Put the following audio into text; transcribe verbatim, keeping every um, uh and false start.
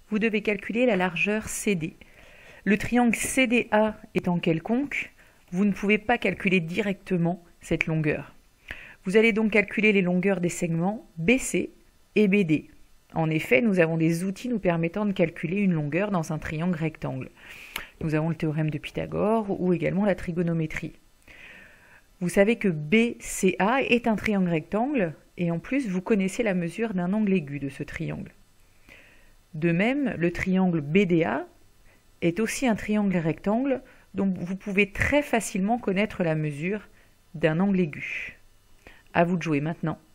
vous devez calculer la largeur C D. Le triangle C D A étant quelconque, vous ne pouvez pas calculer directement cette longueur. Vous allez donc calculer les longueurs des segments B C et B D. En effet, nous avons des outils nous permettant de calculer une longueur dans un triangle rectangle. Nous avons le théorème de Pythagore ou également la trigonométrie. Vous savez que B C A est un triangle rectangle et en plus vous connaissez la mesure d'un angle aigu de ce triangle. De même, le triangle B D A est aussi un triangle rectangle, donc vous pouvez très facilement connaître la mesure d'un angle aigu. À vous de jouer maintenant.